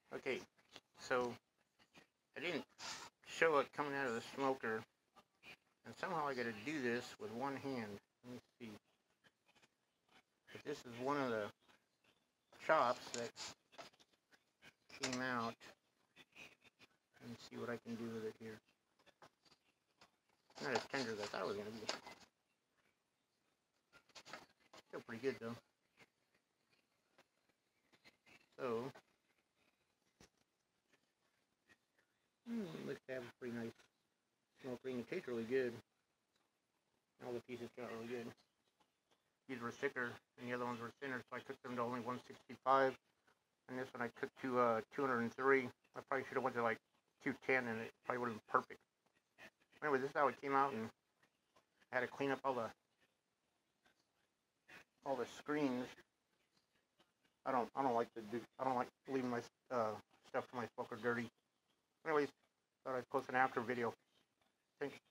Okay, so I didn't show it coming out of the smoker, and somehow I got to do this with one hand. Let me see. But this is one of the chops that came out. Let me see what I can do with it here. Not as tender as I thought it was going to be. Still pretty good though. So, looks to have a pretty nice smoke ring. It tastes really good. All the pieces got really good. These were thicker and the other ones were thinner, so I cooked them to only 165. And this one I cooked to 203. I probably should have went to like 210 and it probably would have been perfect. Anyway, this is how it came out, and I had to clean up all the screens. I don't like leaving my stuff in my smoker dirty. Anyways, thought I'd post an after video. Thanks.